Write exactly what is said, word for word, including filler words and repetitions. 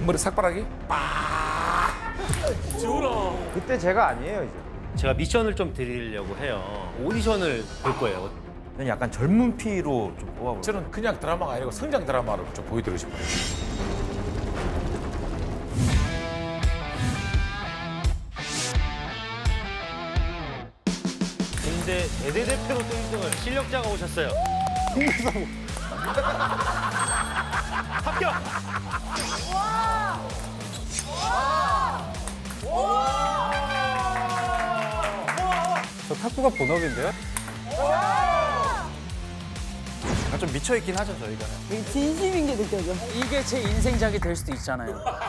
머리 삭발하기? 빠. 지훈아. 그때 제가 아니에요 이제. 제가 미션을 좀 드리려고 해요. 오디션을 볼 거예요. 저는 약간 젊은 피로 좀 뽑아볼게요. 저는 그냥 드라마가 아니고 성장 드라마를 좀 보여드리고 싶어요. 근데 대대 대표로 또 일 등을 실력자가 오셨어요. 합격! 저 탁구가 본업인데요? 좀 미쳐있긴 하죠 저희가. 되게 진심인 게 느껴져. 이게 제 인생작이 될 수도 있잖아요.